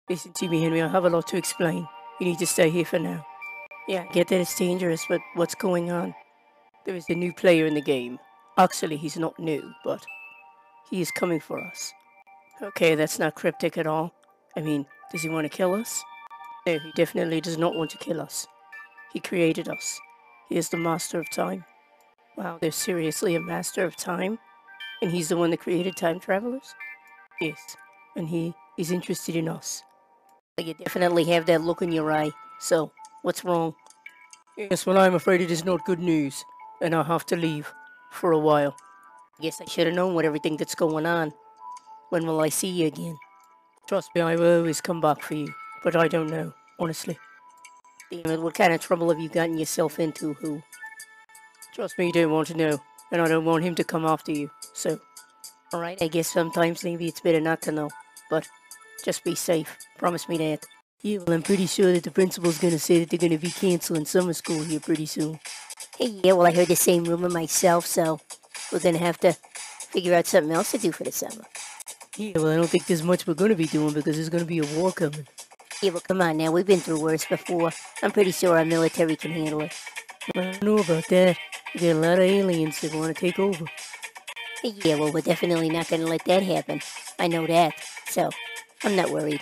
Listen to me, Henry. I have a lot to explain. You need to stay here for now. Yeah, I get that it's dangerous, but what's going on? There is a new player in the game. Actually, he's not new, but he is coming for us. Okay, that's not cryptic at all. I mean, does he want to kill us? No, he definitely does not want to kill us. He created us. He is the master of time. Wow, there's seriously a master of time? And he's the one that created time travelers? Yes, and he is interested in us. You definitely have that look in your eye. So, what's wrong? Yes, well, I'm afraid it is not good news, and I'll have to leave for a while. Guess I should have known what everything that's going on. When will I see you again? Trust me, I will always come back for you, but I don't know, honestly. Damn it, what kind of trouble have you gotten yourself into, who? Trust me, you don't want to know, and I don't want him to come after you, so... Alright, I guess sometimes maybe it's better not to know, but just be safe. Promise me that. Yeah, well, I'm pretty sure that the principal's gonna say that they're gonna be canceling summer school here pretty soon. Hey, yeah, well, I heard the same rumor myself, so we're gonna have to figure out something else to do for the summer. Yeah, well, I don't think there's much we're gonna be doing because there's gonna be a war coming. Yeah, well, come on now, we've been through worse before. I'm pretty sure our military can handle it. Well, I don't know about that. We got a lot of aliens that want to take over. Hey, yeah, well, we're definitely not gonna let that happen. I know that, so I'm not worried.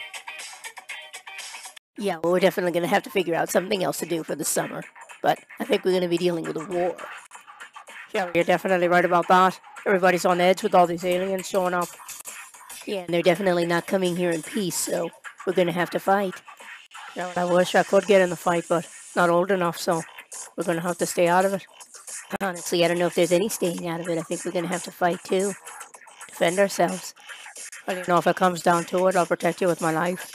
Yeah, well, we're definitely going to have to figure out something else to do for the summer. But I think we're going to be dealing with a war. Yeah, you're definitely right about that. Everybody's on edge with all these aliens showing up. Yeah, and they're definitely not coming here in peace, so we're going to have to fight. Yeah, I wish I could get in the fight, but not old enough, so we're going to have to stay out of it. Honestly, I don't know if there's any staying out of it. I think we're going to have to fight, too. Defend ourselves. I don't know if it comes down to it. I'll protect you with my life.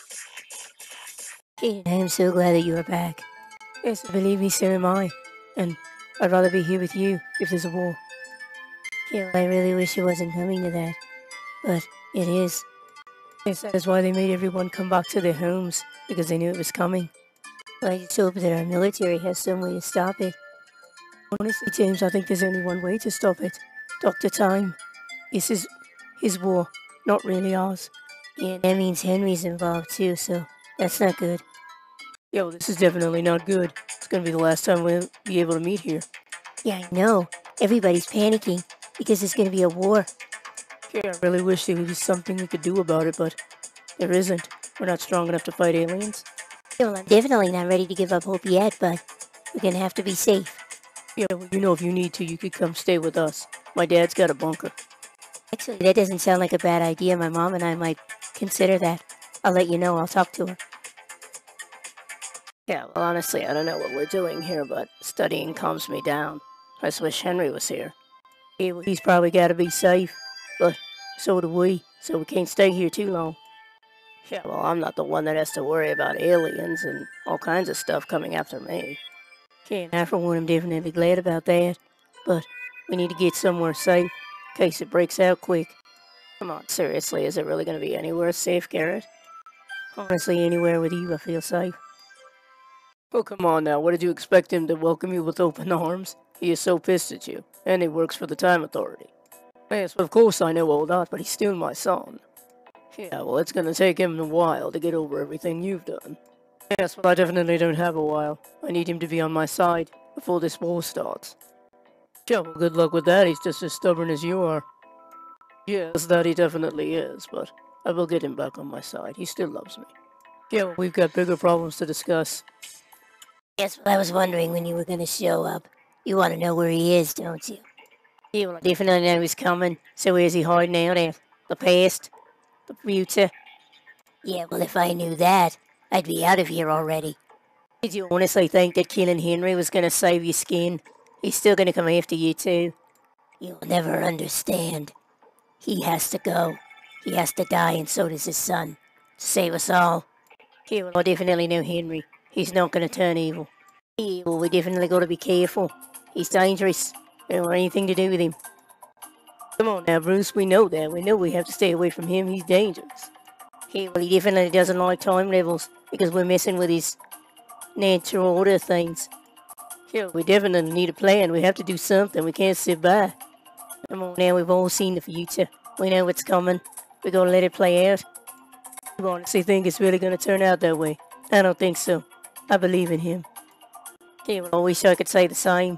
I am so glad that you are back. Yes, believe me, so am I. And I'd rather be here with you if there's a war. Yeah, I really wish it wasn't coming to that. But it is. Yes, that is why they made everyone come back to their homes, because they knew it was coming. I just hope that our military has some way to stop it. Honestly, James, I think there's only one way to stop it. Dr. Time. This is his war, not really ours. Yeah, that means Henry's involved too, so that's not good. Yeah, well, this is definitely not good. It's gonna be the last time we'll be able to meet here. Yeah, I know. Everybody's panicking because there's gonna be a war. Yeah, I really wish there was something we could do about it, but there isn't. We're not strong enough to fight aliens. Yeah, well, I'm definitely not ready to give up hope yet, but we're gonna have to be safe. Yeah, well, you know, if you need to, you could come stay with us. My dad's got a bunker. Actually, that doesn't sound like a bad idea. My mom and I might consider that. I'll let you know. I'll talk to her. Yeah, well, honestly, I don't know what we're doing here, but studying calms me down. I just wish Henry was here. He's probably got to be safe, but so do we, so we can't stay here too long. Yeah, well, I'm not the one that has to worry about aliens and all kinds of stuff coming after me. Yeah, and I for one am definitely glad about that, but we need to get somewhere safe in case it breaks out quick. Come on, seriously, is it really going to be anywhere safe, Garrett? Honestly, anywhere with you I feel safe. Oh, come on now, what did you expect him to welcome you with open arms? He is so pissed at you, and he works for the Time Authority. Yes, of course I know all that, but he's still my son. Yeah, well, it's gonna take him a while to get over everything you've done. Yes, well, I definitely don't have a while. I need him to be on my side before this war starts. Yeah, well, good luck with that, he's just as stubborn as you are. Yes, that he definitely is, but I will get him back on my side. He still loves me. Yeah, well, we've got bigger problems to discuss. Yes, well, I was wondering when you were gonna show up. You want to know where he is, don't you? Yeah, well, I definitely know he's coming. So where's he hiding out at? The past? The future? Yeah, well, if I knew that, I'd be out of here already. Did you honestly think that killing Henry was gonna save your skin? He's still gonna come after you too. You'll never understand. He has to go. He has to die, and so does his son. To save us all. Yeah, well, I definitely know Henry. He's not gonna turn evil. Yeah, well, we definitely gotta be careful. He's dangerous. We don't want anything to do with him. Come on now, Bruce, we know that. We know we have to stay away from him. He's dangerous. Yeah, well, he definitely doesn't like time levels because we're messing with his natural order things. Yeah, we definitely need a plan. We have to do something. We can't sit by. Come on now, we've all seen the future. We know what's coming. We gotta let it play out. You honestly think it's really gonna turn out that way? I don't think so. I believe in him. Yeah, well, I wish I could say the same.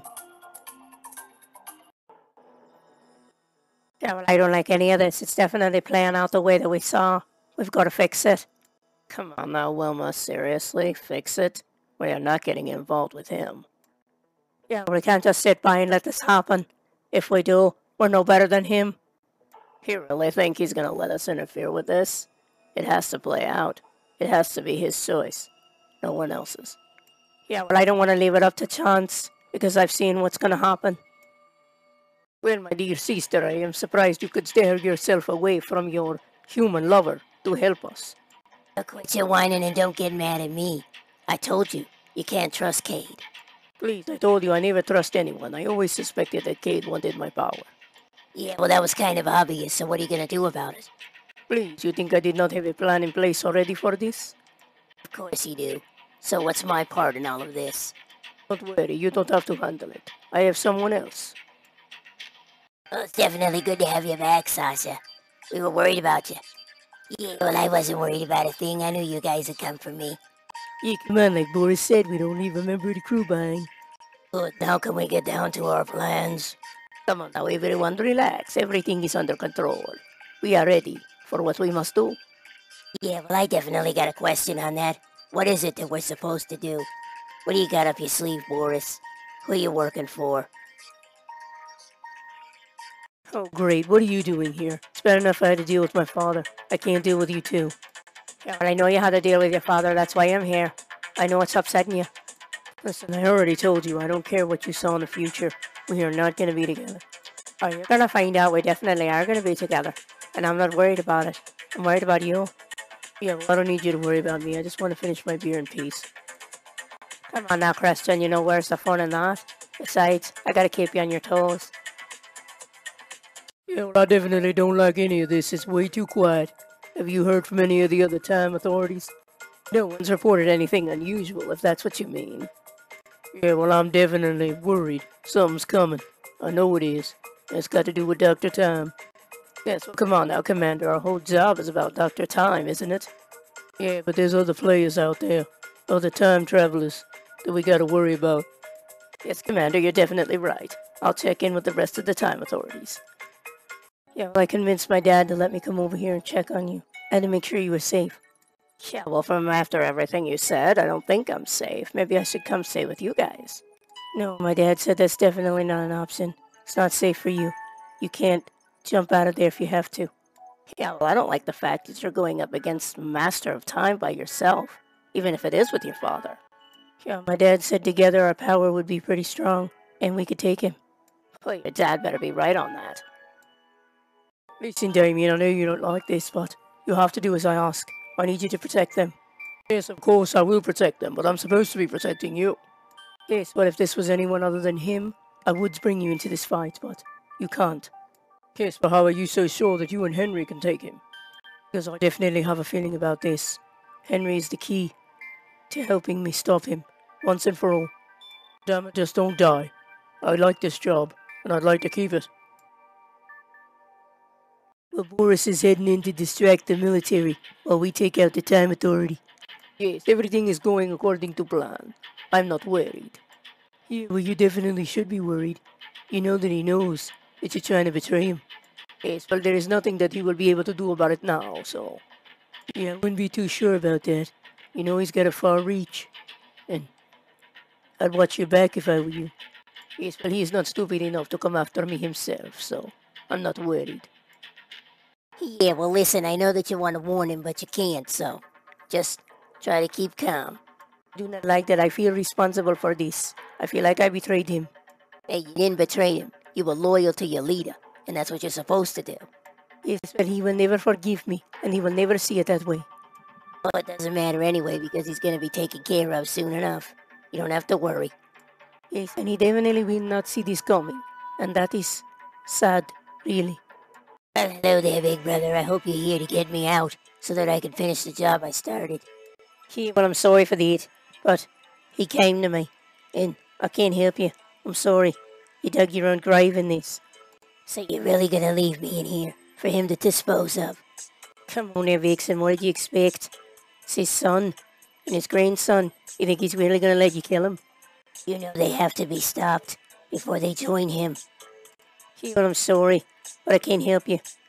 Yeah, well, I don't like any of this. It's definitely playing out the way that we saw. We've got to fix it. Come on now, Wilma, seriously? Fix it? We are not getting involved with him. Yeah, we can't just sit by and let this happen. If we do, we're no better than him. You really think he's gonna let us interfere with this? It has to play out. It has to be his choice, no one else's. Yeah, well, I don't want to leave it up to chance, because I've seen what's gonna happen. Well, my dear sister, I am surprised you could tear yourself away from your human lover to help us. Quit your whining and don't get mad at me. I told you, you can't trust Cade. Please, I told you I never trust anyone. I always suspected that Cade wanted my power. Yeah, well, that was kind of obvious, so what are you gonna do about it? Please, you think I did not have a plan in place already for this? Of course you do. So what's my part in all of this? Don't worry, you don't have to handle it. I have someone else. Well, it's definitely good to have you back, Sasha. We were worried about you. Yeah, well, I wasn't worried about a thing. I knew you guys would come for me. Yeah, come on, like Boris said, we don't leave a member of the crew behind. Good, now can we get down to our plans? Come on now, everyone, relax. Everything is under control. We are ready for what we must do. Yeah, well, I definitely got a question on that. What is it that we're supposed to do? What do you got up your sleeve, Boris? Who are you working for? Oh, great. What are you doing here? It's bad enough I had to deal with my father. I can't deal with you, too. Yeah, but I know you had to deal with your father. That's why I'm here. I know what's upsetting you. Listen, I already told you. I don't care what you saw in the future. We are not going to be together. Oh, you're going to find out we definitely are going to be together. And I'm not worried about it. I'm worried about you. Yeah, well, I don't need you to worry about me. I just want to finish my beer in peace. Come on now, Creston. You know where's the fun in that? Besides, I got to keep you on your toes. Yeah, well, I definitely don't like any of this. It's way too quiet. Have you heard from any of the other time authorities? No one's reported anything unusual, if that's what you mean. Yeah, well, I'm definitely worried. Something's coming. I know it is. It's got to do with Dr. Time. Yes, well, come on now, Commander. Our whole job is about Dr. Time, isn't it? Yeah, but there's other players out there. Other time travelers that we gotta worry about. Yes, Commander, you're definitely right. I'll check in with the rest of the time authorities. Yeah, well, I convinced my dad to let me come over here and check on you. And to make sure you were safe. Yeah, well, from after everything you said, I don't think I'm safe. Maybe I should come stay with you guys. No, my dad said that's definitely not an option. It's not safe for you. You can't jump out of there if you have to. Yeah, well, I don't like the fact that you're going up against Master of Time by yourself, even if it is with your father. Yeah, my dad said together our power would be pretty strong, and we could take him. Well, your dad better be right on that. Listen, Damien, I know you don't like this, but you have to do as I ask. I need you to protect them. Yes, of course, I will protect them, but I'm supposed to be protecting you. Yes, but if this was anyone other than him, I would bring you into this fight, but you can't. Yes, but how are you so sure that you and Henry can take him? Because I definitely have a feeling about this. Henry is the key to helping me stop him, once and for all. Damn it, just don't die. I like this job, and I'd like to keep it. Well, Boris is heading in to distract the military while we take out the Time Authority. Yes, everything is going according to plan. I'm not worried. Yeah, well, you definitely should be worried. You know that he knows that you're trying to betray him. Yes, well, there is nothing that he will be able to do about it now, so... Yeah, I wouldn't be too sure about that. You know he's got a far reach. And I'd watch your back if I were you. Yes, well, he is not stupid enough to come after me himself, so I'm not worried. Yeah, well, listen, I know that you want to warn him, but you can't, so just try to keep calm. I do not like that I feel responsible for this. I feel like I betrayed him. Hey, you didn't betray him. You were loyal to your leader, and that's what you're supposed to do. Yes, but he will never forgive me, and he will never see it that way. Well, it doesn't matter anyway, because he's going to be taken care of soon enough. You don't have to worry. Yes, and he definitely will not see this coming, and that is sad, really. Well, hello there, big brother. I hope you're here to get me out, so that I can finish the job I started. Yeah, well, I'm sorry for that, but he came to me, and I can't help you. I'm sorry. You dug your own grave in this. So you're really going to leave me in here for him to dispose of? Come on there, Vixen, what did you expect? It's his son and his grandson. You think he's really gonna let you kill him? You know they have to be stopped before they join him. But I'm sorry, but I can't help you.